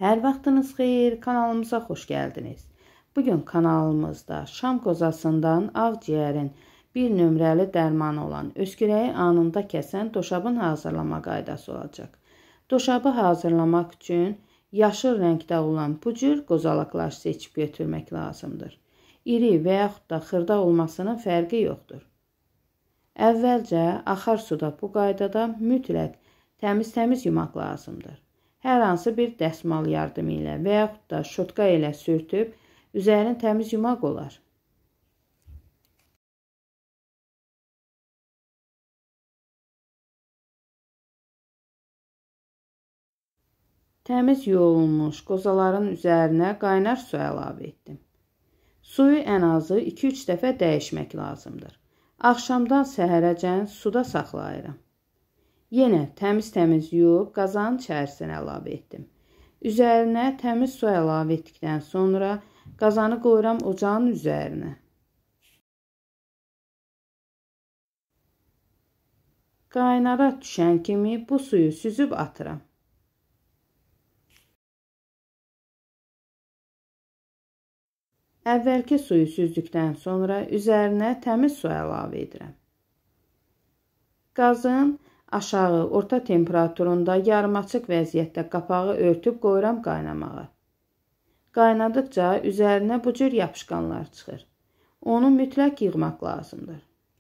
Hər vaxtınız xeyir, kanalımıza xoş gəldiniz. Bugün kanalımızda şam qozasından ağciyərin bir nömrəli dərmanı olan öskürəyi anında kəsən doşabın hazırlama qaydası olacaq. Doşabı hazırlamaq üçün yaşıl rəngdə olan bu cür qozalaqlar seçib götürmək lazımdır. İri və yaxud da xırda olmasının fərqi yoxdur. Əvvəlcə axar suda bu qaydada mütləq təmiz yumaq lazımdır. Hər hansı bir dəsmal yardımı ilə və yaxud da şotka ilə sürtüb üzərini təmiz yumaq olar. Təmiz yuyulmuş qozaların üzərinə qaynar su əlavə etdim. Suyu ən azı 2-3 dəfə dəyişmək lazımdır. Axşamdan səhərəcən suda saxlayıram. Yenə təmiz yuyub qazanın içərisinə əlavə etdim. Üzərinə təmiz su əlavə etdikdən sonra qazanı qoyuram ocağın üzərinə. Qaynara düşən kimi bu suyu süzüb atıram. Əvvəlki suyu süzdükdən sonra üzərinə təmiz su əlavə edirəm. Qazın aşağı orta temperaturunda yarımaçıq vəziyyətdə qapağı örtüb qoyuram qaynamağa. Qaynadıqca üzərinə bu cür yapışqanlar çıxır. Onu mütləq yığmaq lazımdır.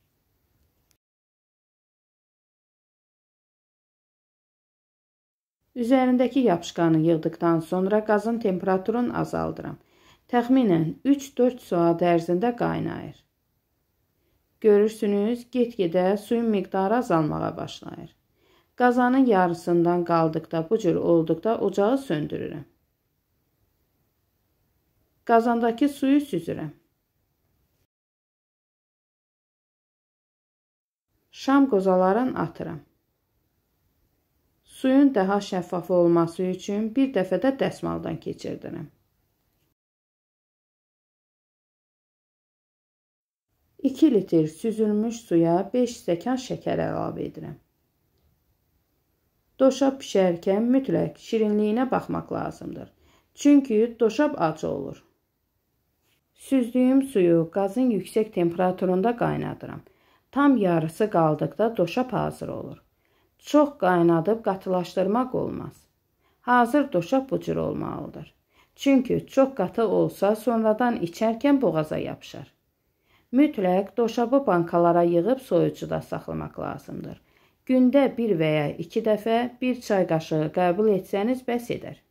Üzərindəki yapışqanı yığdıqdan sonra qazın temperaturunu azaldıram. Təxminən 3-4 saat ərzində qaynayır. Görürsünüz, get-gedə suyun miqdarı azalmağa başlayır. Qazanın yarısından qaldıqda, bu cür olduqda ocağı söndürürəm. Qazandakı suyu süzürəm. Şam qozalarını atıram. Suyun daha şəffaf olması üçün bir dəfə də dəsmaldan keçirdirəm. 2 litr süzülmüş suya 5 stəkan şəkər əlavə edirəm. Doşab pişərkən mütləq şirinliyinə baxmaq lazımdır. Çünki doşab acı olur. Süzdüyüm suyu qazın yüksək temperaturunda qaynadıram. Tam yarısı qaldıqda doşab hazır olur. Çox qaynadıb qatılaşdırmaq olmaz. Hazır doşab bu cür olmalıdır. Çünki çox qatı olsa sonradan içərkən boğaza yapışar. Mütləq doşabı bankalara yığıb soyucuda saxlamaq lazımdır. Gündə 1 və ya 2 dəfə 1 çay qaşığı qəbul etsəniz bəs edər.